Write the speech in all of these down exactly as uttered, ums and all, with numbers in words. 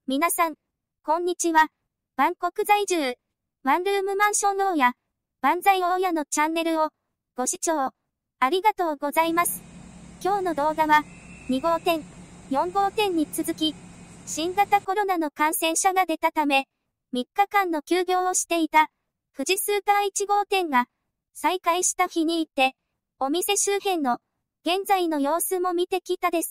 皆さん、こんにちは。バンコク在住、ワンルームマンション大家、万歳大家のチャンネルをご視聴ありがとうございます。今日の動画はに号店、よん号店に続き、新型コロナの感染者が出たため、みっかかんの休業をしていた富士スーパーいち号店が再開した日に行って、お店周辺の現在の様子も見てきたです。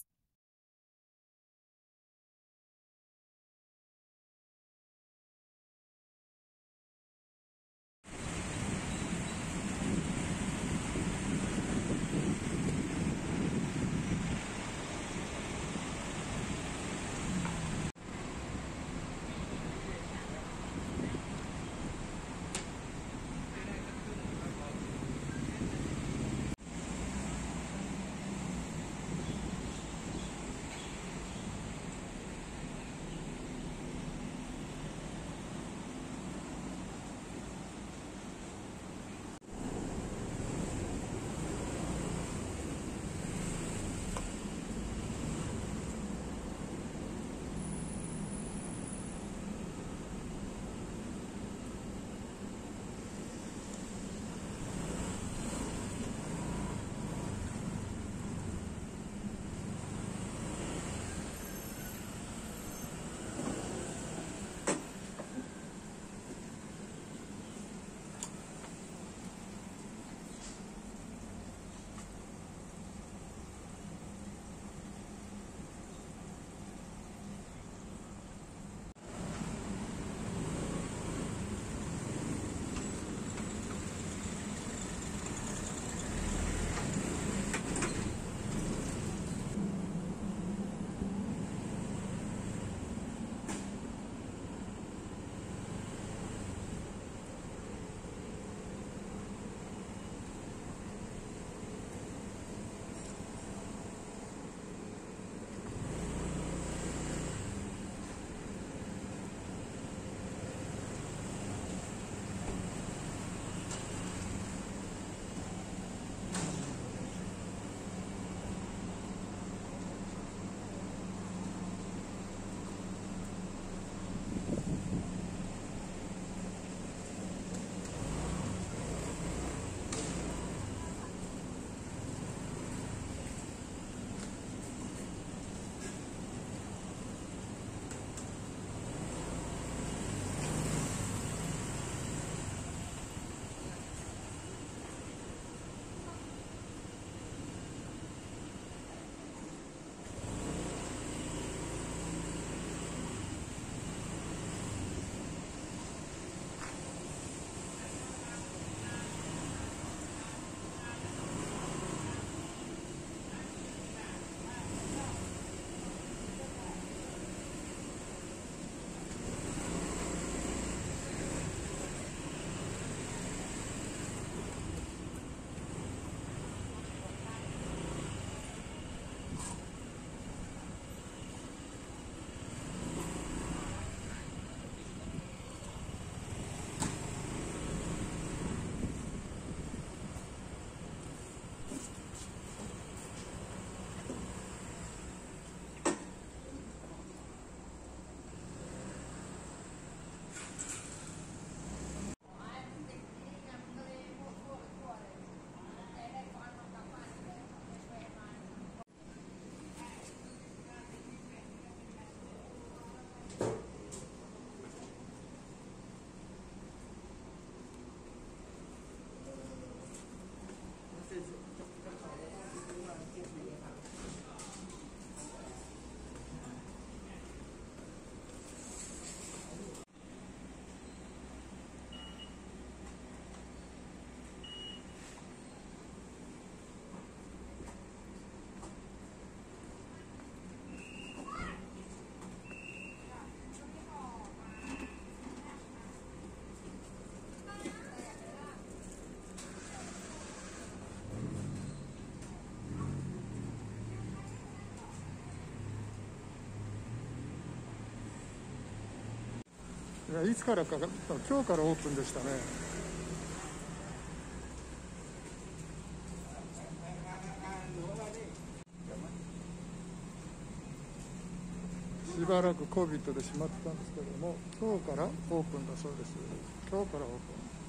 いや、いつからか、今日からオープンでしたね。渋ばらく コビッド で閉まってたんですけれども、今日からオープンだそうです。今日からオープン。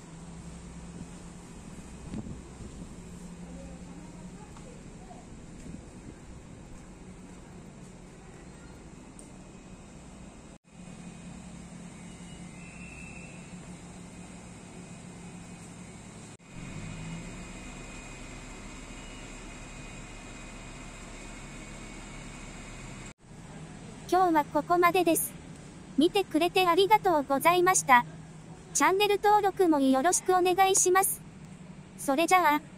今日はここまでです。見てくれてありがとうございました。チャンネル登録もよろしくお願いします。それじゃあ。